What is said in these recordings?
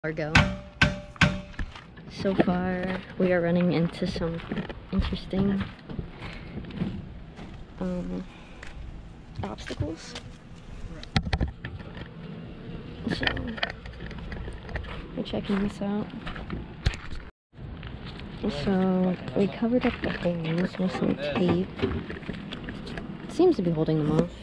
Largo. So far, we are running into some interesting obstacles. So, we're checking this out. So, we covered up the holes with some tape. It seems to be holding them off.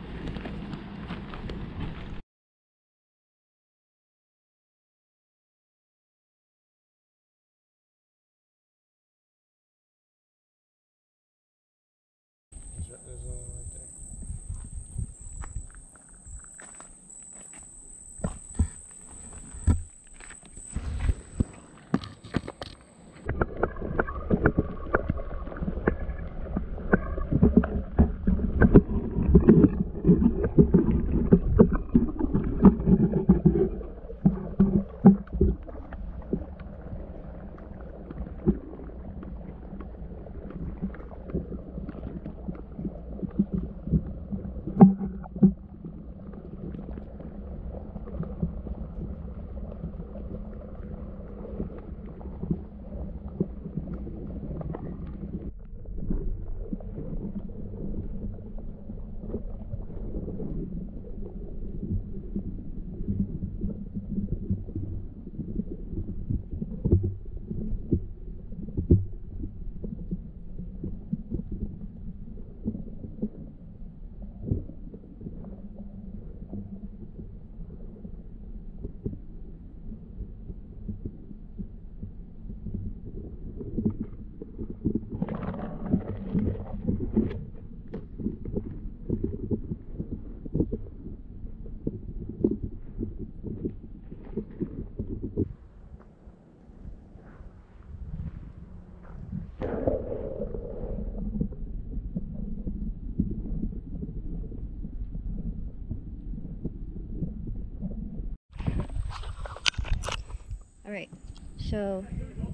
Alright, so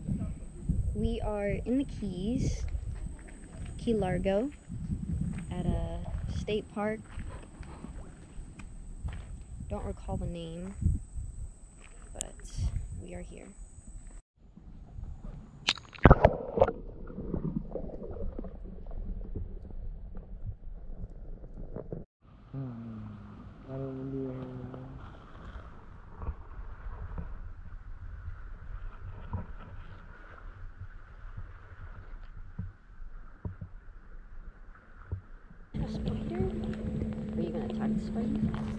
we are in the Keys, Key Largo, at a state park. Don't recall the name, but we are here. A spider? Are you gonna attack the spider?